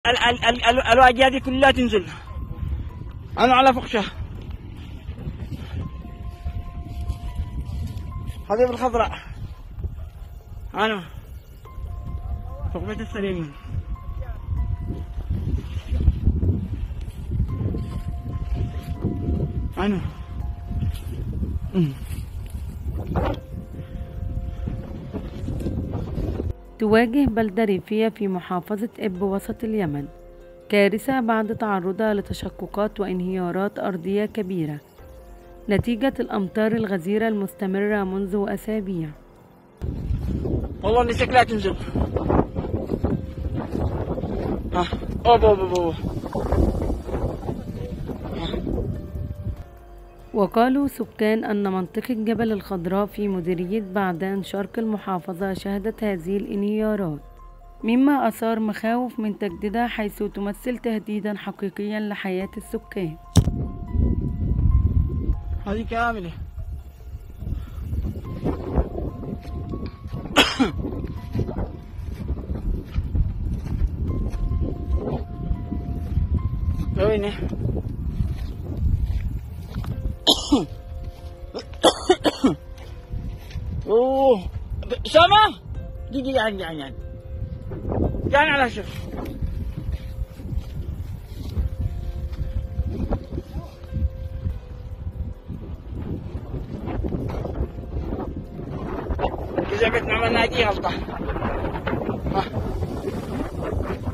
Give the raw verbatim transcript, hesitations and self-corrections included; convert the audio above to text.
الواجهة دي كلها تنزل. أنا على فقشة هذه بالخضراء، أنا فوق بيت السليمين. أنا تواجه بلدة ريفية في محافظة إب وسط اليمن كارثة بعد تعرضها لتشققات وانهيارات أرضية كبيرة نتيجة الأمطار الغزيرة المستمرة منذ أسابيع. والله إني شكلها تنزل. ها أوب أوب أوب. وقالوا سكان أن منطقة جبل الخضراء في مديرية بعدان شرق المحافظة شهدت هذه الانهيارات، مما أثار مخاوف من تجديدها حيث تمثل تهديدا حقيقيا لحياة السكان. هذه كاملة. وينه؟ اوه سما دقيقة يعني يعني يعني يعني على شوف إذا قلت نعمل نادي غلطة. ها